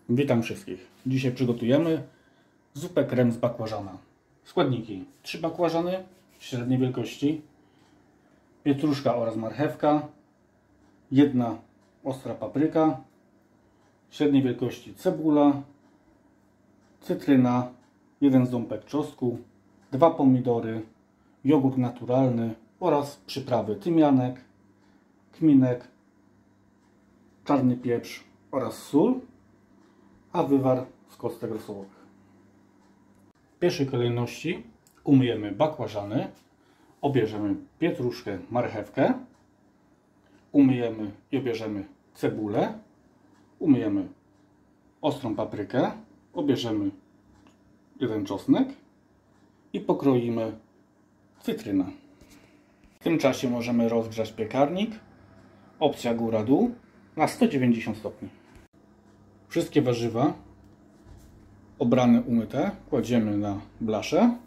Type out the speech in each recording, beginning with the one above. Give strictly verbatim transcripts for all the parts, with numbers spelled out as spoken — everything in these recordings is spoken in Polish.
Witam wszystkich. Dzisiaj przygotujemy zupę krem z bakłażana. Składniki: trzy bakłażany średniej wielkości, pietruszka oraz marchewka, jedna ostra papryka, średniej wielkości cebula, cytryna, jeden ząbek czosnku, dwa pomidory, jogurt naturalny oraz przyprawy: tymianek, kminek, czarny pieprz oraz sól, a wywar z kostek rosołowych. W pierwszej kolejności umyjemy bakłażany, obierzemy pietruszkę, marchewkę, umyjemy i obierzemy cebulę, umyjemy ostrą paprykę, obierzemy jeden czosnek i pokroimy cytrynę. W tym czasie możemy rozgrzać piekarnik, opcja góra-dół, na sto dziewięćdziesiąt stopni. Wszystkie warzywa obrane, umyte kładziemy na blaszę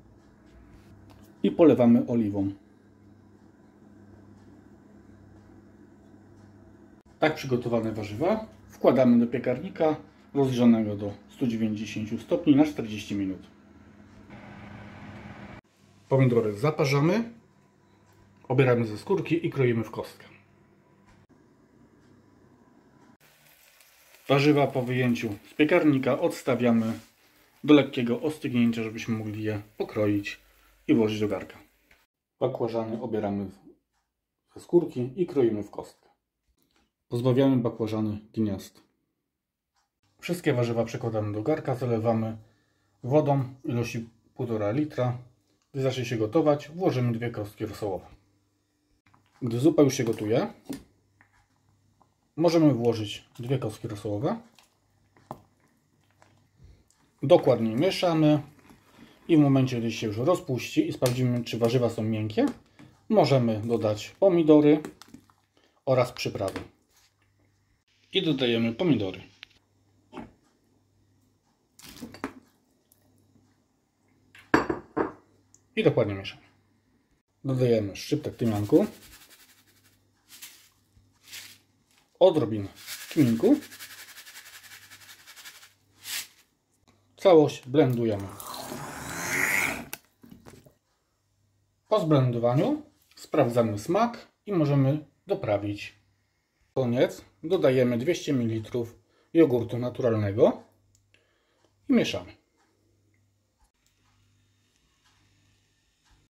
i polewamy oliwą. Tak przygotowane warzywa wkładamy do piekarnika rozgrzanego do stu dziewięćdziesięciu stopni na czterdzieści minut. Pomidory zaparzamy, obieramy ze skórki i kroimy w kostkę. Warzywa po wyjęciu z piekarnika odstawiamy do lekkiego ostygnięcia, żebyśmy mogli je pokroić i włożyć do garka. Bakłażany obieramy ze skórki i kroimy w kostkę. Pozbawiamy bakłażany gniazd. Wszystkie warzywa przekładamy do garka, zalewamy wodą w ilości półtora litra. Gdy zacznie się gotować, włożymy dwie kostki rosołowe. Gdy zupa już się gotuje, możemy włożyć dwie kostki rosołowe. Dokładnie mieszamy i w momencie, gdy się już rozpuści i sprawdzimy, czy warzywa są miękkie, możemy dodać pomidory oraz przyprawy. I dodajemy pomidory. I dokładnie mieszamy. Dodajemy szczyptek tymianku, odrobinę kminku. Całość blendujemy. Po zblendowaniu sprawdzamy smak i możemy doprawić. Koniec dodajemy dwieście mililitrów jogurtu naturalnego i mieszamy.